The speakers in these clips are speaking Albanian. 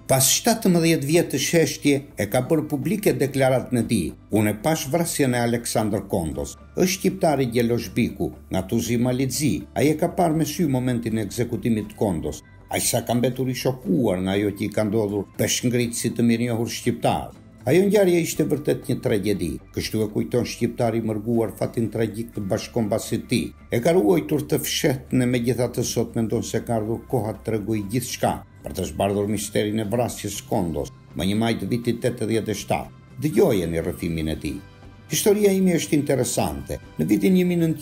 Pas 17 vjetë sheshtje e ka bërë publike deklaratën e tij. Unë e pash vrasjen e Aleksandr Kondos. Është shqiptari Gjelosh Biku, nga Tuzi Malizzi. Ai e ka parë me sy momentin e ekzekutimit të Kondos. Ai sa ka mbetur i shokuar nga ajo që i ka ndodhur peshngritësit të mirënjohur shqiptar. Ajo ngjarje ishte vërtet një tragjedi. Kështu e kujton shqiptari i mërguar fatin tragjik të bashkombasit të tij. E ka ruajtur të fshehtën e megjithatë sot mendon se ka ardhur koha të tregojë gjithçka për të zbardhur misterin e vrasjes Kondos më 1 maj të vitit 87. Dëgjojeni rrëfimin e tij. Historia ime është interesante. Në vitin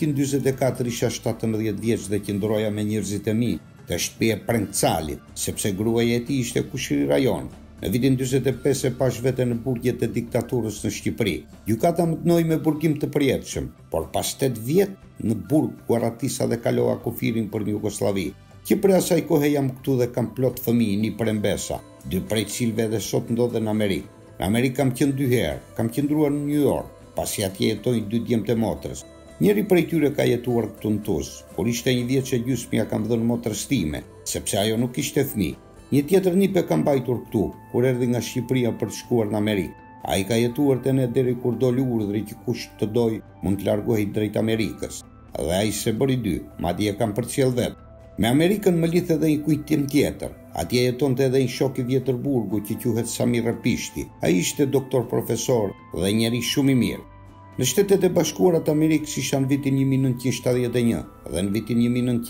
1944 isha 17 vjeç dhe qëndroja me njerëzit e mi të shtëpia e Prengcalit, sepse gruaja e tij ishte kushiri rajon. Në vitin 45 e pash veten në burgjet e diktaturës në Shqipëri. Gjykata më dënoi me burgim të përjetshëm, por pas 8 vjet në burg ku arratisa dhe kalova kufirin për në Jugosllavi. Që për asaj kohe jam këtu dhe kam plot fëmijë, një prembesa, 2 prej cilëve dhe sot ndodhen në Amerikë. Në Amerikë kam qenë 2 herë, kam qëndruar në New York, pasi atje jetojnë 2 djemtë e motrës. Njëri prej tyre ka jetuar këtu në Tuzë. Kur ishte 1 vjeç e gjysmë ja kam dhënë motrës time, sepse ajo nuk ishte fëmijë. Një tjetër nipe ka mbajtur këtu, kur erdhi nga Shqipëria për të shkuar në Amerikë. Ai ka jetuar te ne deri kur doli urdhri që kush të doj mund të largohej drejt Amerikës. Dhe ai se bëri 2, madje e kam përcjell vet. Me Amerikën më lidh edhe një kujtim tjetër. Atje jetonte edhe një shok i vjetër burgu që quhet Samir Rapishti. Ai ishte doktor profesor dhe njeri shumë i mirë. Në Shtetet e Bashkuara të Amerikës isha në vitin 1971 dhe në vitin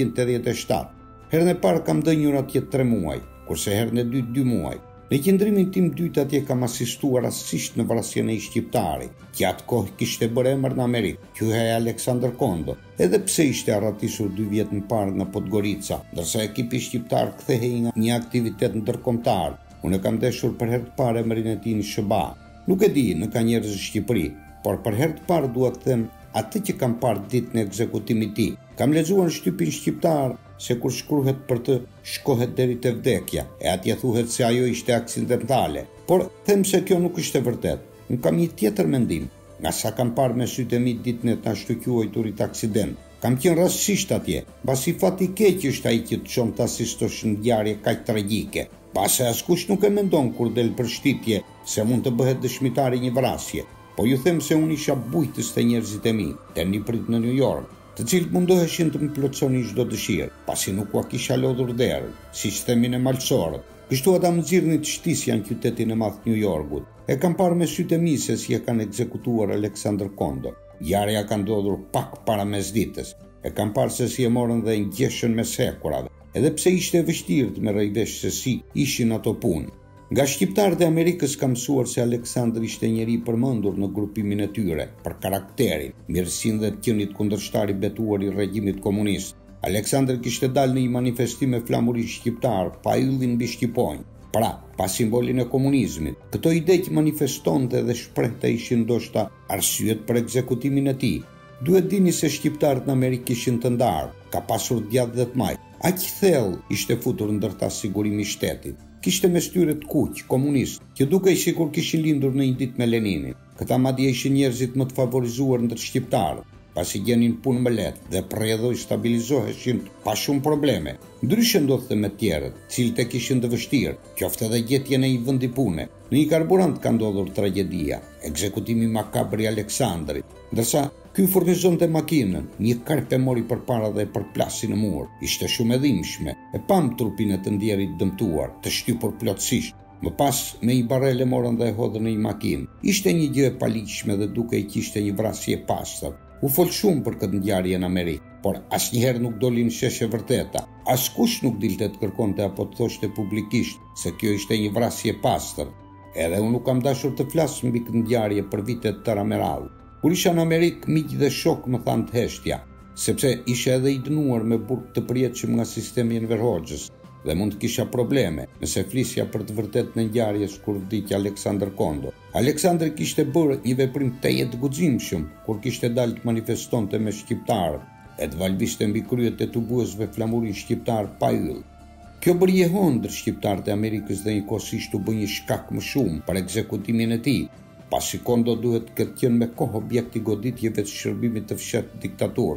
1987. Herën e parë kam dënjur atje 3 muaj, kurse herën e dytë 2 muaj. Në qëndrimin tim dytë atje kam asistuar rastësisht në vrasjen e një shqiptari, që atë kohë kishte bërë emër në Amerikë, quhej Aleksandr Kondo, edhe pse ishte arratisur 2 vjet më parë nga Podgorica, ndërsa ekipi shqiptar kthehej nga një aktivitet ndërkombëtar. Unë kam deshur për herë të parë emrin e tij në SBA. Nuk e di, në ka njerëz në Shqipëri, por për herë të parë dua të them atë që kam parë ditën e ekzekutimit të tij. Kam lexuar në shtypin shqiptar se kur shkruhet për të shkohet deri te vdekja, e atje thuhet se ajo ishte aksidentale. Por them se kjo nuk është e vërtetë. Unë kam një tjetër mendim, nga sa kam parë me sytë e mi ditën e të ashtu quajturit aksident. Kam qenë rastësisht atje, pasi fati i keq është ai që të çon të asistosh në ngjarje kaq tragjike. Pasi askush nuk e mendon kur del për shtypje se mund të bëhet dëshmitari i një vrasje. Po ju them se unë isha bujtës të njerëzit e mi, të niprit në New York, të cilët mundoheshin të më plotësonin çdo dëshirë, pasi nuk ua kisha lodhur derën, siç themin e malsorët. Kështu ata më nxirrnin të shtisja në qytetin e madh New Yorkut. E kam parë me sytë e mi se si e kanë ekzekutuar Aleksandr Kondo. Ngjarja ka ndodhur pak para mesditës. E kam parë se si e morën dhe ngjeshën mes hekurave, edhe pse ishte e vështirë të merrej vesh se si ishin ato punë. Nga shqiptarët e Amerikës kam mësuar se Aleksandr ishte njeri i përmendur në grupimin e tyre, për karakterin, mirësinë dhe të qenit kundërshtar i betuar i regjimit komunist. Aleksandr kishte dalë në një manifestim me flamuri shqiptar, pa yllin mbi shqiponj. Pra, pa simbolin e komunizmit. Këto ide që manifestonte dhe shprehte ishin ndoshta arsyet për ekzekutimin e tij. Duhet dini se shqiptarët në Amerikë kishin të ndarë, ka pasur djathtë dhe të maj. Aq thellë ishte futur ndërta sigurimi i shtetit. Kishte mes tyre të kuq, komunist, që dukej sikur kishin lindur në një ditë me Leninin. Këta madje ishin njerëzit më të favorizuar ndër shqiptarët, pasi gjenin punë më lehtë dhe përrjedhoj stabilizoheshin pa shumë probleme. Ndryshe ndodhte me tjerët, cilët e kishin të vështirë, qoftë edhe gjetja në një vendi pune. Në një karburant ka ndodhur tragjedia, ekzekutimi makabër i Aleksandrit, ndërsa ky furnizonte makinën, një karp e mori përpara dhe e përplasi në mur. Ishte shumë e dhimbshme. E pam trupin e të ndjerit dëmtuar, të shtypur plotësisht. Më pas me një barel e morën dhe e hodhën në një makinë. Ishte një gjë e paligjshme dhe dukej që ishte një vrasje e pastër. U fol shumë për këtë ngjarje në Amerikë, por asnjëherë nuk doli në sheshe vërteta. Askush nuk dilte të kërkonte apo të thoshte publikisht se kjo ishte një vrasje e pastër. Edhe unë nuk kam dashur të flas mbi këtë ngjarje për vitet tëra me radhë. Kur isha në Amerikë, miq dhe shok më thanë të heshtja, sepse isha edhe i dënuar me burg të përjetshëm nga sistemi i Enver Hoxhës dhe mund të kisha probleme nëse flisja për të vërtet në ngjarjes kur vdiq Aleksandr Kondo. Aleksandr kishte bërë një veprim të guximshëm kur kishte dalë të manifestonte me shqiptarët, e të valviste mbi kryet e tubuesve flamurin shqiptar pa yll. Kjo bërjehon ndër shqiptarët e Amerikës dhe njëkohësisht u bë një shkak më shumë për ekzekutimin e tij, pasi Kondo duhet këtë qenë me kohë objekt i goditjeve të shërbimit të fshehtë diktaturës.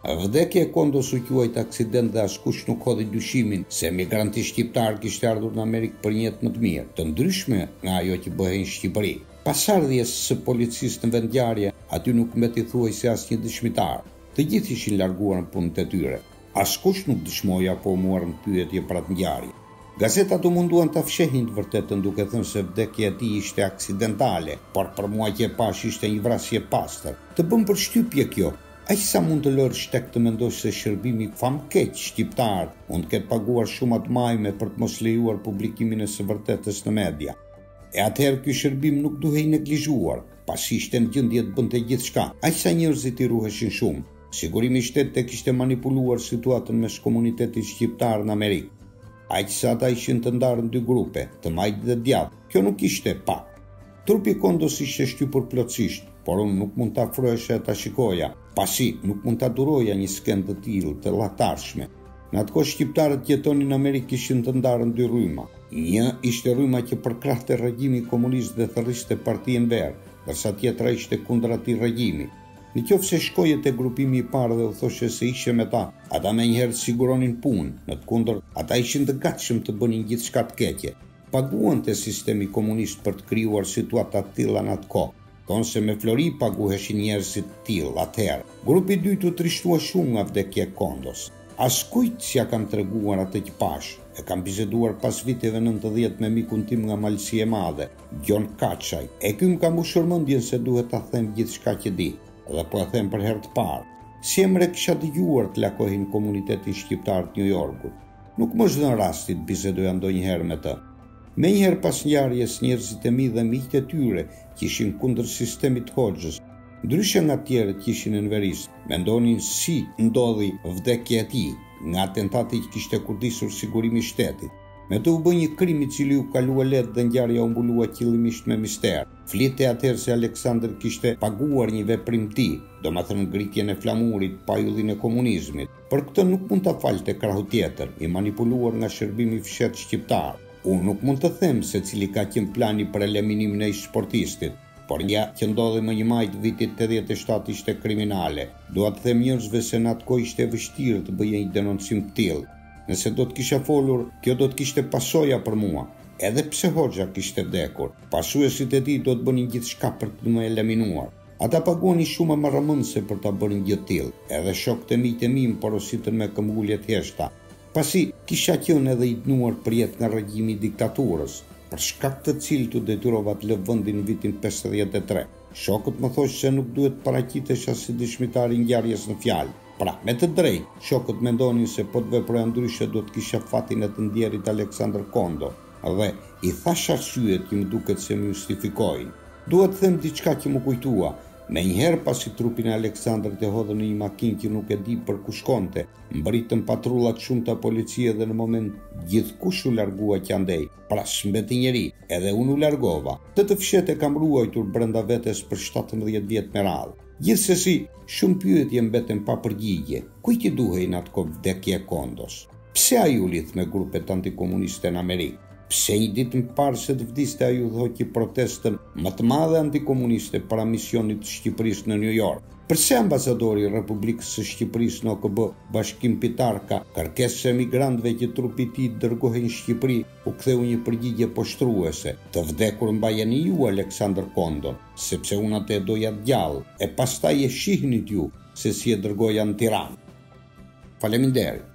Vdekja e Kondos u quajt aksident dhe askush nuk hodhi dyshimin se emigranti shqiptar kishte ardhur në Amerikë për një jetë më të mirë, të ndryshme nga ajo që bëhej në Shqipëri. Pas ardhjes së policisë në vendngjarje, aty nuk mbeti thuajse asnjë dëshmitar. Të gjithë ishin larguar në punët e tyre. Askush nuk dëshmoi apo u morën pyetje për atë ngjarje. Gazetat u munduan ta fshehin të vërtetën duke thënë se vdekja e tij ishte aksidentale, por për mua që e pash ishte një vrasje pastër. Të bëm përshtypje kjo. Aq sa mund të lërë shtek të mendosh se shërbimi famkeq shqiptar mund të ketë paguar shumë të majme për të mos lejuar publikimin e së vërtetës në media. E atëherë ky shërbim nuk duhej neglizhuar, pasi ishte në gjendje të bënte gjithçka, aq sa njerëzit i ruheshin shumë. Sigurimi i shtetit kishte manipuluar situatën mes komunitetit shqiptar në Amerikë. Aq sa ata ishin të ndarë në dy grupe, të majtë dhe djathtë. Kjo nuk ishte pak. Trupi Kondos ishte shtypur plotësisht, por unë nuk mund ta afrohesha e ta shikoja, pasi nuk mund ta duroja një skenë të tillë të llatarshme. Në atë kohë shqiptarët që jetonin në Amerikë ishin të ndarë në dy rryma. Një ishte rryma që përkrahte regjimi komunist dhe thërriste Partinë Verë, ndërsa tjetra ishte kundër atij regjimi. Në qoftë se shkoje te grupimi i parë dhe u thoshe se ishe me ta, ata menjëherë siguronin punë, në të kundër ata ishin të gatshëm të bënin gjithçka të keqe. Paguan te sistemi komunist për të krijuar situata të tilla në atë kohë. Thonë se me Flori paguheshin njerëzit të tillë atëherë. Grupi i dytë u trishtua shumë nga vdekja e Kondos. Askujt s'ja kam treguar atë që pash. E kam biseduar pas viteve 90 me mikun tim nga Malësia e Madhe, Gjon Kaçaj. E ky më ka mbushur mendjen se duhet ta them gjithçka që di. Dhe po e them për herë të parë. Si emre kisha dëgjuar të lakohin komunitetin shqiptar të New Yorkut. Nuk më zhdën rasti të bisedoja ndonjëherë me të. Menjëherë pas ngjarjes njerëzit e mi dhe miqtë e tyre që ishin kundër sistemit Hoxhës, ndryshe nga tjerët që ishin enverist, mendonin si ndodhi vdekja e tij nga atentati që kishte kurdisur sigurimi i shtetit. Me të u bë një krim i cili u kalua lehtë dhe ngjarja u mbulua qëllimisht me mister. Flite atëherë se Aleksandër kishte paguar një veprim të tij, domethënë ngritjen e flamurit, pajullin e komunizmit. Për këtë nuk mund ta falte krahu tjetër, i manipuluar nga shërbimi i fshet shqiptar. Unë nuk mund të them se cili ka qenë plani për eliminimin e ish sportistit, por nga që ndodhi më 1 maj të vitit 87 ishte kriminale. Dua të them njerëzve se në atë kohë ishte vështirë të bëje një denoncim të tillë. Nëse do të kisha folur, kjo do të kishte pasoja për mua. Edhe pse Hoxha kishte vdekur, pasuesit e tij do të bënin gjithçka për të më eliminuar. Ata paguani shumë më rrëmendse për ta bërë një gjë të tillë. Edhe shokët e miq të mi më porositën me këmbgulje të thjeshta, pasi kisha qenë edhe i dënuar për jetë nga regjimi i diktaturës, për shkak të cilit u detyrova të lë vendin në vitin 53. Shokët më thoshën se nuk duhet të paraqitesha si dëshmitar i ngjarjes në fjalë. Pra, me të drejtë, shokët mendonin se po të veproja ndryshe do të kisha fatin e të ndjerit Aleksandër Kondo, dhe i thash arsyet që më duket se më justifikojnë. Duhet të them diçka që më kujtua. Menjëherë pasi trupin e Aleksandrit e hodhën në një makinë që nuk e di për ku shkonte, mbritën patrullat shumëta policie dhe në moment gjithkush u largua që andej. Pra s'mbeti njeri, edhe unë u largova. Të fshete kam ruajtur brenda vetes për 17 vjet me radhë. Gjithsesi, shumë pyetje mbeten pa përgjigje. Kujt i duhej në atë kohë vdekja e Kondos? Pse ai u lidh me grupet antikomuniste në Amerikë? Pse një ditë më parë se të vdiste ai u dhoqi protestën më të madhe antikomuniste para misionit të Shqipërisë në New York? Përse ambasadori i Republikës së Shqipërisë në OKB, Bashkim Pitarka, kërkesë së emigrantëve që trupi i tij dërgohej në Shqipëri, u ktheu një përgjigje poshtruese: të vdekur mbajeni ju Aleksandër Kondon, sepse unë atë doja gjallë, e pastaj e shihnit ju se si e dërgoja në Tiranë. Faleminderit.